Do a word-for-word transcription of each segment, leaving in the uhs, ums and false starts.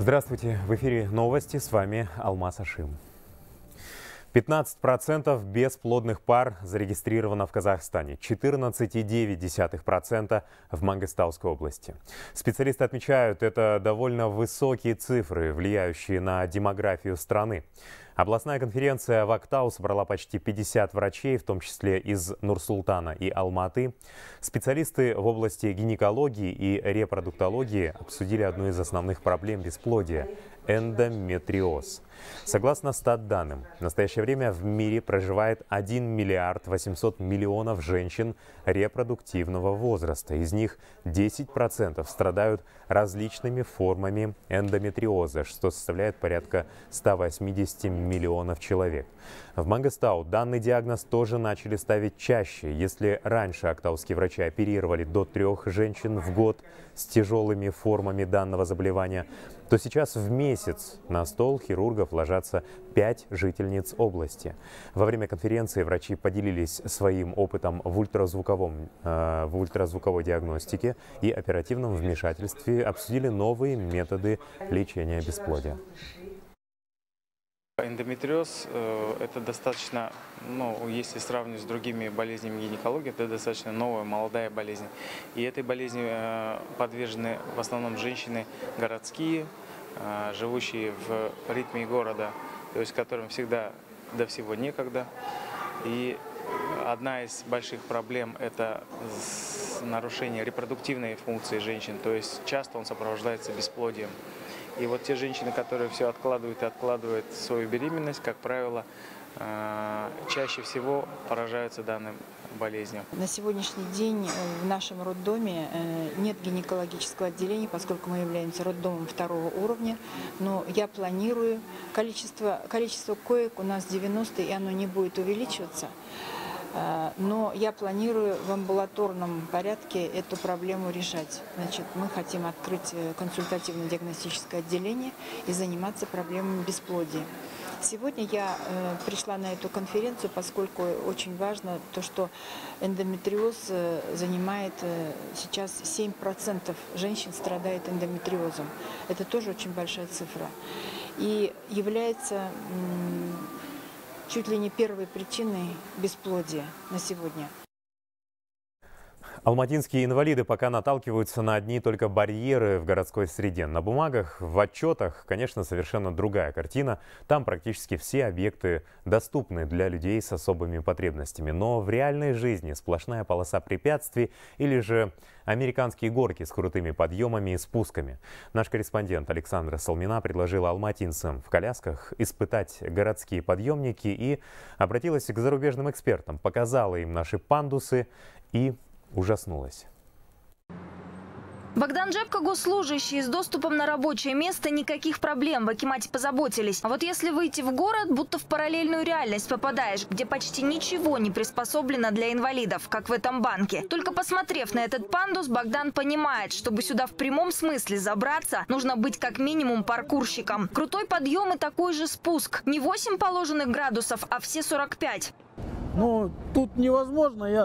Здравствуйте, в эфире новости, с вами Алмаз Ашим. пятнадцать процентов бесплодных пар зарегистрировано в Казахстане, четырнадцать целых девять десятых процента в Мангыстауской области. Специалисты отмечают, это довольно высокие цифры, влияющие на демографию страны. Областная конференция в Актау собрала почти пятьдесят врачей, в том числе из Нур-Султана и Алматы. Специалисты в области гинекологии и репродуктологии обсудили одну из основных проблем бесплодия – эндометриоз. Согласно статданным, в настоящее время в мире проживает один миллиард восемьсот миллионов женщин репродуктивного возраста. Из них десять процентов страдают различными формами эндометриоза, что составляет порядка ста восьмидесяти миллионов человек. В Мангыстау данный диагноз тоже начали ставить чаще. Если раньше актауские врачи оперировали до трех женщин в год с тяжелыми формами данного заболевания, то сейчас в месяц на стол хирургов ложатся пять жительниц области. Во время конференции врачи поделились своим опытом в, ультразвуковом, э, в ультразвуковой диагностике и оперативном вмешательстве, обсудили новые методы лечения бесплодия. Эндометриоз э, – это достаточно, ну, если сравнивать с другими болезнями гинекологии, это достаточно новая, молодая болезнь. И этой болезни э, подвержены в основном женщины городские, э, живущие в ритме города, то есть которым всегда до всего некогда. И одна из больших проблем – это нарушение репродуктивной функции женщин, то есть часто он сопровождается бесплодием. И вот те женщины, которые все откладывают и откладывают свою беременность, как правило, чаще всего поражаются данной болезнью. На сегодняшний день в нашем роддоме нет гинекологического отделения, поскольку мы являемся роддомом второго уровня. Но я планирую, количество, количество коек у нас девяносто, и оно не будет увеличиваться. Но я планирую в амбулаторном порядке эту проблему решать. Значит, мы хотим открыть консультативно-диагностическое отделение и заниматься проблемами бесплодия. Сегодня я э, пришла на эту конференцию, поскольку очень важно то, что эндометриоз э, занимает э, сейчас семь процентов женщин страдает эндометриозом. Это тоже очень большая цифра. И является м, чуть ли не первой причиной бесплодия на сегодня. Алматинские инвалиды пока наталкиваются на одни только барьеры в городской среде. На бумагах, в отчетах, конечно, совершенно другая картина. Там практически все объекты доступны для людей с особыми потребностями. Но в реальной жизни сплошная полоса препятствий или же американские горки с крутыми подъемами и спусками. Наш корреспондент Александра Салмина предложила алматинцам в колясках испытать городские подъемники и обратилась к зарубежным экспертам, показала им наши пандусы и ужаснулась. Богдан Джебко, госслужащий с доступом на рабочее место, никаких проблем, в Акимате позаботились. А вот если выйти в город, будто в параллельную реальность попадаешь, где почти ничего не приспособлено для инвалидов, как в этом банке. Только посмотрев на этот пандус, Богдан понимает, чтобы сюда в прямом смысле забраться, нужно быть как минимум паркурщиком. Крутой подъем и такой же спуск. Не восемь положенных градусов, а все сорок пять. Ну, тут невозможно, я...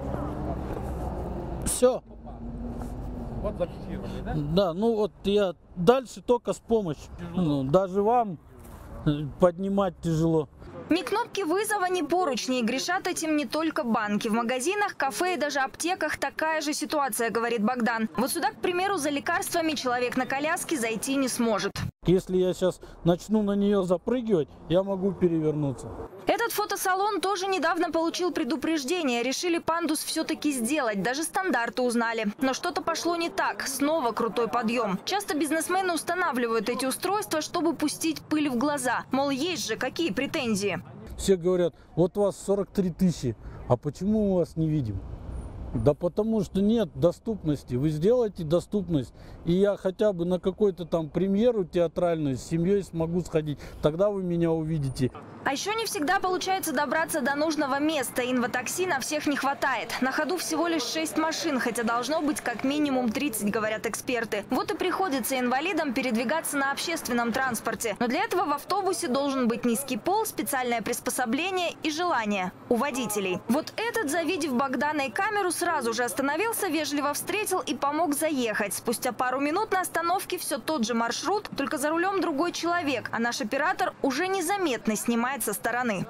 Все. Вот зафиксировали, да? Да, ну вот я дальше только с помощью. Ну, даже вам поднимать тяжело. Ни кнопки вызова, ни поручни. Грешат этим не только банки. В магазинах, кафе и даже аптеках такая же ситуация, говорит Богдан. Вот сюда, к примеру, за лекарствами человек на коляске зайти не сможет. Если я сейчас начну на нее запрыгивать, я могу перевернуться. Этот фотосалон тоже недавно получил предупреждение. Решили пандус все-таки сделать. Даже стандарты узнали. Но что-то пошло не так. Снова крутой подъем. Часто бизнесмены устанавливают эти устройства, чтобы пустить пыль в глаза. Мол, есть же какие претензии. Все говорят, вот у вас сорок три тысячи, а почему мы вас не видим? Да потому что нет доступности. Вы сделаете доступность, и я хотя бы на какую-то там премьеру театральную с семьей смогу сходить. Тогда вы меня увидите. А еще не всегда получается добраться до нужного места. Инватакси на всех не хватает. На ходу всего лишь шесть машин, хотя должно быть как минимум тридцать, говорят эксперты. Вот и приходится инвалидам передвигаться на общественном транспорте. Но для этого в автобусе должен быть низкий пол, специальное приспособление и желание у водителей. Вот этот, завидев Богдана и камеру, сразу же остановился, вежливо встретил и помог заехать. Спустя пару минут на остановке все тот же маршрут, только за рулем другой человек, а наш оператор уже незаметно снимает со стороны.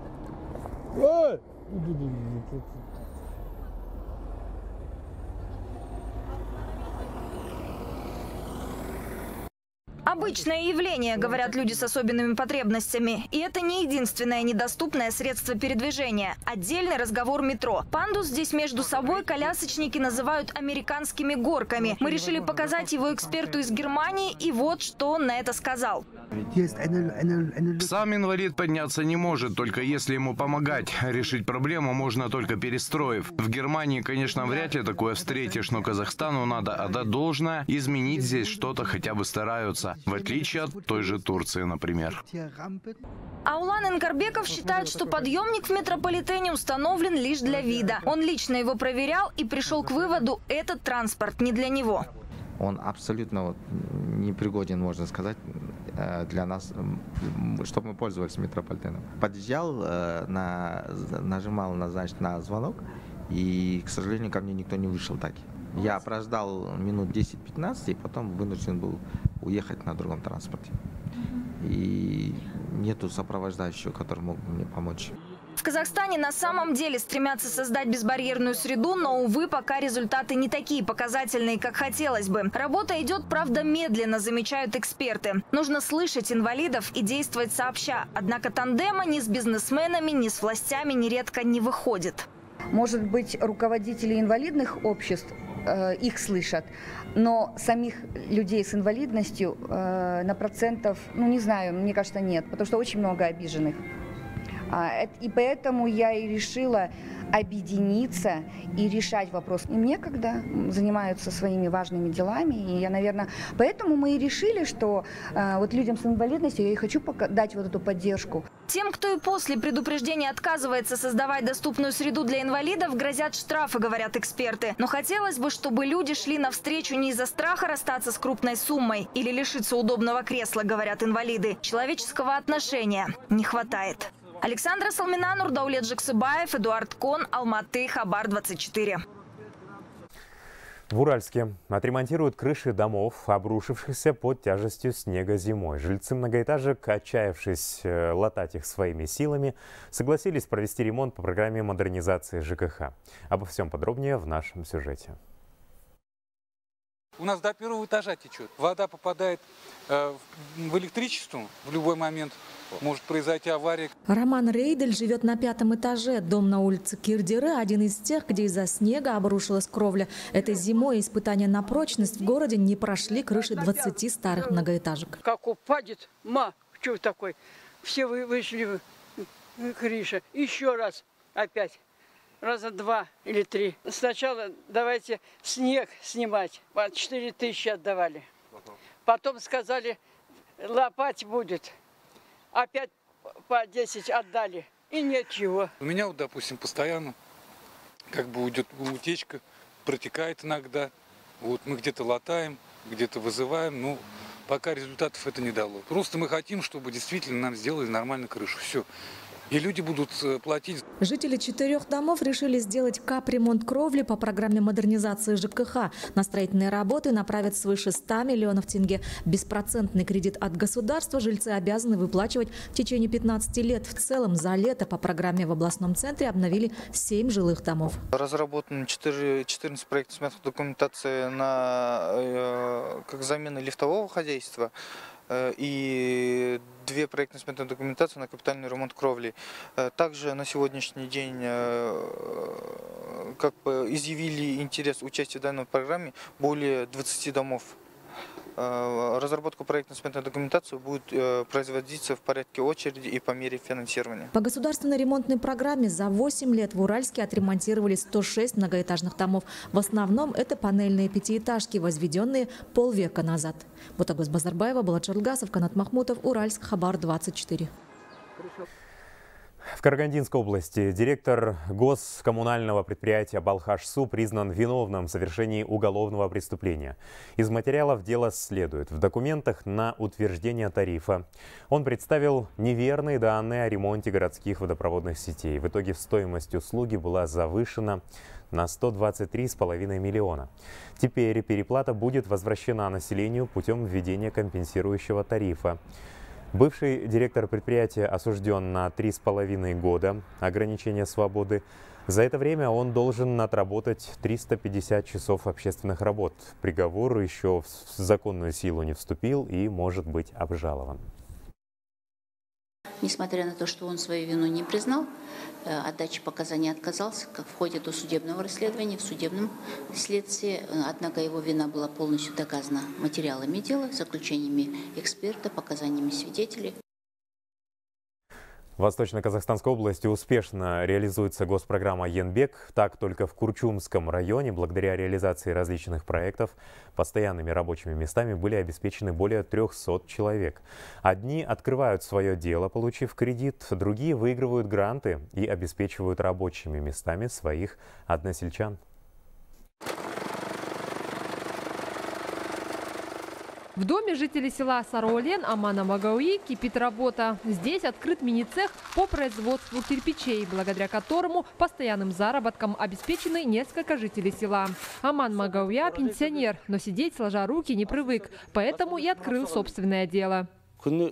Обычное явление, говорят люди с особенными потребностями. И это не единственное недоступное средство передвижения. Отдельный разговор метро. Пандус здесь между собой колясочники называют американскими горками. Мы решили показать его эксперту из Германии, и вот что он на это сказал. Сам инвалид подняться не может, только если ему помогать. Решить проблему можно только перестроив. В Германии, конечно, вряд ли такое встретишь, но Казахстану надо отдать должное, изменить здесь что-то хотя бы стараются. В отличие от той же Турции, например. Аулан Инкарбеков считает, что подъемник в метрополитене установлен лишь для вида. Он лично его проверял и пришел к выводу, этот транспорт не для него. Он абсолютно вот непригоден, можно сказать, для нас, чтобы мы пользовались метрополитеном. Подъезжал, на, нажимал на, значит, на звонок, и, к сожалению, ко мне никто не вышел так. Я прождал минут десять-пятнадцать, и потом вынужден был уехать на другом транспорте. И нету сопровождающего, который мог бы мне помочь. В Казахстане на самом деле стремятся создать безбарьерную среду, но, увы, пока результаты не такие показательные, как хотелось бы. Работа идет, правда, медленно, замечают эксперты. Нужно слышать инвалидов и действовать сообща. Однако тандема ни с бизнесменами, ни с властями нередко не выходит. Может быть, руководители инвалидных обществ э, их слышат, но самих людей с инвалидностью э, на процентов, ну не знаю, мне кажется, нет, потому что очень много обиженных. И поэтому я и решила объединиться и решать вопрос. Им некогда, занимаются своими важными делами. И я, наверное, поэтому мы и решили, что э, вот людям с инвалидностью я и хочу дать вот эту поддержку. Тем, кто и после предупреждения отказывается создавать доступную среду для инвалидов, грозят штрафы, говорят эксперты. Но хотелось бы, чтобы люди шли навстречу не из-за страха расстаться с крупной суммой или лишиться удобного кресла, говорят инвалиды. Человеческого отношения не хватает. Александра Салмина, Нурдаулет Жексыбаев, Эдуард Кон, Алматы, Хабар двадцать четыре. В Уральске отремонтируют крыши домов, обрушившихся под тяжестью снега зимой. Жильцы многоэтажек, отчаявшись латать их своими силами, согласились провести ремонт по программе модернизации ЖКХ. Обо всем подробнее в нашем сюжете. У нас до первого этажа течет. Вода попадает э, в электричество в любой момент. Может произойти авария. Роман Рейдель живет на пятом этаже. Дом на улице Кирдиры – один из тех, где из-за снега обрушилась кровля. Этой зимой испытания на прочность в городе не прошли крыши двадцати старых многоэтажек. Как упадет, ма, что такой, все вы вышли крыша. Еще раз опять. Раза два или три. Сначала давайте снег снимать. По четыре тысячи отдавали. Потом сказали, лопать будет. Опять по десять отдали. И ничего. У меня, вот, допустим, постоянно как бы уйдет утечка, протекает иногда. Вот мы где-то латаем, где-то вызываем. Но пока результатов это не дало. Просто мы хотим, чтобы действительно нам сделали нормальную крышу. Все. И люди будут платить. Жители четырех домов решили сделать капремонт кровли по программе модернизации ЖКХ. На строительные работы направят свыше ста миллионов тенге. Беспроцентный кредит от государства жильцы обязаны выплачивать в течение пятнадцати лет. В целом за лето по программе в областном центре обновили семь жилых домов. Разработано четырнадцать проектных документации на как замена лифтового хозяйства и две проектно-сметные документации на капитальный ремонт кровли. Также на сегодняшний день как бы изъявили интерес участия в данной программе более двадцати домов. Разработка проектно-сметной документации будет производиться в порядке очереди и по мере финансирования. По государственной ремонтной программе за восемь лет в Уральске отремонтировали сто шесть многоэтажных домов. В основном это панельные пятиэтажки, возведенные полвека назад. Ботагөз Базарбаева, Булат Жарлгасов, Канат Махмутов, Уральск, Хабар двадцать четыре. В Карагандинской области директор госкоммунального предприятия «Балхаш-Су» признан виновным в совершении уголовного преступления. Из материалов дела следует: в документах на утверждение тарифа он представил неверные данные о ремонте городских водопроводных сетей. В итоге стоимость услуги была завышена на сто двадцать три с половиной миллиона. Теперь переплата будет возвращена населению путем введения компенсирующего тарифа. Бывший директор предприятия осужден на три с половиной года ограничения свободы. За это время он должен отработать триста пятьдесят часов общественных работ. Приговор еще в законную силу не вступил и может быть обжалован. Несмотря на то, что он свою вину не признал, от дачи показаний отказался, как в ходе досудебного расследования, в судебном следствии. Однако его вина была полностью доказана материалами дела, заключениями эксперта, показаниями свидетелей. В Восточно-Казахстанской области успешно реализуется госпрограмма «Енбек». Так, только в Курчумском районе, благодаря реализации различных проектов, постоянными рабочими местами были обеспечены более трёхсот человек. Одни открывают свое дело, получив кредит, другие выигрывают гранты и обеспечивают рабочими местами своих односельчан. В доме жителей села Сароолен Амана Магауи кипит работа. Здесь открыт мини-цех по производству кирпичей, благодаря которому постоянным заработком обеспечены несколько жителей села. Аман Магауя пенсионер, но сидеть сложа руки не привык, поэтому и открыл собственное дело. В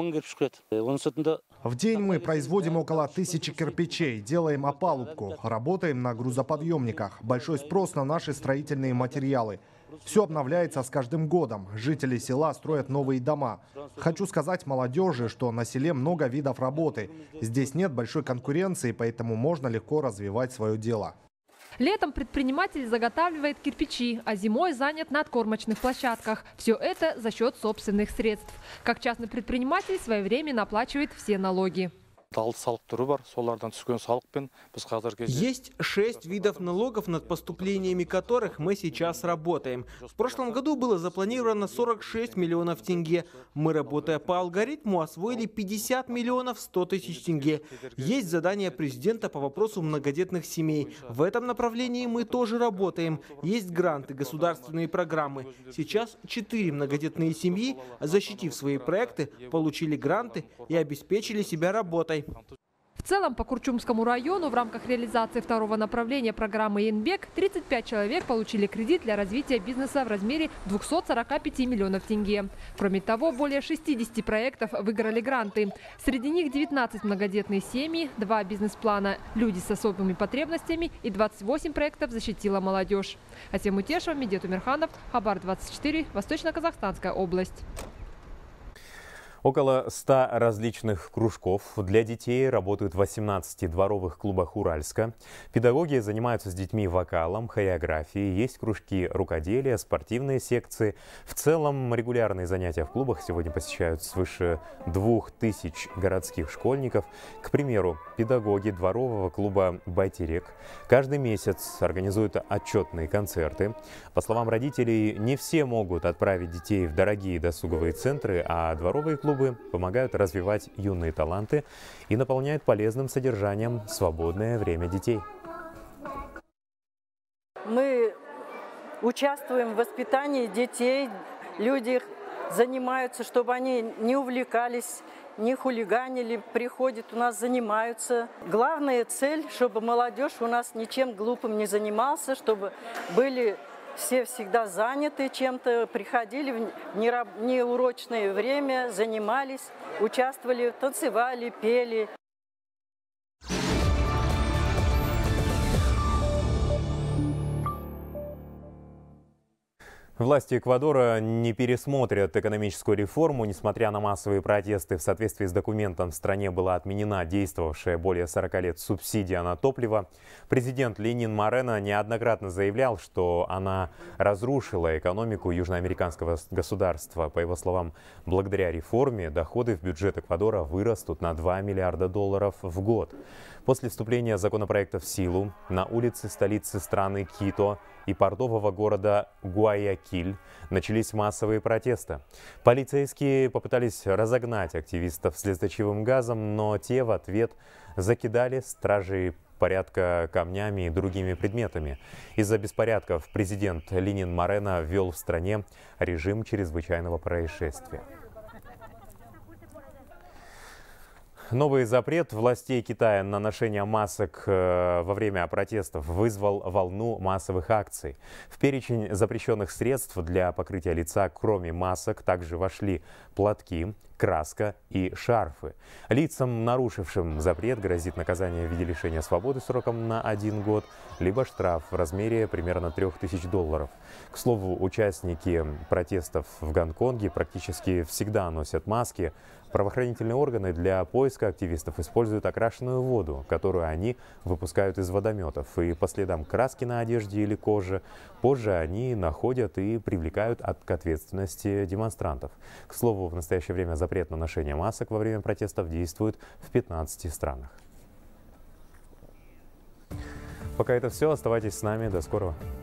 день мы производим около тысячи кирпичей, делаем опалубку, работаем на грузоподъемниках. Большой спрос на наши строительные материалы. Все обновляется с каждым годом. Жители села строят новые дома. Хочу сказать молодежи, что на селе много видов работы. Здесь нет большой конкуренции, поэтому можно легко развивать свое дело. Летом предприниматель заготавливает кирпичи, а зимой занят на откормочных площадках. Все это за счет собственных средств. Как частный предприниматель своевременно оплачивает все налоги. Есть шесть видов налогов, над поступлениями которых мы сейчас работаем. В прошлом году было запланировано сорок шесть миллионов тенге. Мы, работая по алгоритму, освоили пятьдесят миллионов сто тысяч тенге. Есть задание президента по вопросу многодетных семей. В этом направлении мы тоже работаем. Есть гранты, государственные программы. Сейчас четыре многодетные семьи, защитив свои проекты, получили гранты и обеспечили себя работой. В целом по Курчумскому району в рамках реализации второго направления программы «Енбек» тридцать пять человек получили кредит для развития бизнеса в размере двухсот сорока пяти миллионов тенге. Кроме того, более шестидесяти проектов выиграли гранты. Среди них девятнадцать многодетные семьи, два бизнес-плана «Люди с особыми потребностями» и двадцать восемь проектов защитила молодежь. Асем Утешева, Медет Умерханов, Хабар двадцать четыре, Восточно-Казахстанская область. Около ста различных кружков для детей работают в восемнадцати дворовых клубах Уральска. Педагоги занимаются с детьми вокалом, хореографией, есть кружки рукоделия, спортивные секции. В целом регулярные занятия в клубах сегодня посещают свыше двух тысяч городских школьников. К примеру, педагоги дворового клуба «Байтерек» каждый месяц организуют отчетные концерты. По словам родителей, не все могут отправить детей в дорогие досуговые центры, а дворовые клубы помогают развивать юные таланты и наполняют полезным содержанием свободное время детей. Мы участвуем в воспитании детей, люди занимаются, чтобы они не увлекались, не хулиганили, приходят у нас, занимаются. Главная цель, чтобы молодежь у нас ничем глупым не занимался, чтобы были все всегда заняты чем-то, приходили в неурочное время, занимались, участвовали, танцевали, пели. Власти Эквадора не пересмотрят экономическую реформу. Несмотря на массовые протесты, в соответствии с документом в стране была отменена действовавшая более сорока лет субсидия на топливо. Президент Ленин Морено неоднократно заявлял, что она разрушила экономику южноамериканского государства. По его словам, благодаря реформе доходы в бюджет Эквадора вырастут на два миллиарда долларов в год. После вступления законопроекта в силу на улице столицы страны Кито и портового города Гуаякиль начались массовые протесты. Полицейские попытались разогнать активистов слезоточивым газом, но те в ответ закидали стражей порядка камнями и другими предметами. Из-за беспорядков президент Ленин Морено ввел в стране режим чрезвычайного происшествия. Новый запрет властей Китая на ношение масок во время протестов вызвал волну массовых акций. В перечень запрещенных средств для покрытия лица, кроме масок, также вошли платки, краска и шарфы. Лицам, нарушившим запрет, грозит наказание в виде лишения свободы сроком на один год, либо штраф в размере примерно трёх тысяч долларов. К слову, участники протестов в Гонконге практически всегда носят маски. Правоохранительные органы для поиска активистов используют окрашенную воду, которую они выпускают из водометов. И по следам краски на одежде или коже позже они находят и привлекают к ответственности демонстрантов. К слову, в настоящее время запрет на ношение масок во время протестов действует в пятнадцати странах. Пока это все. Оставайтесь с нами. До скорого.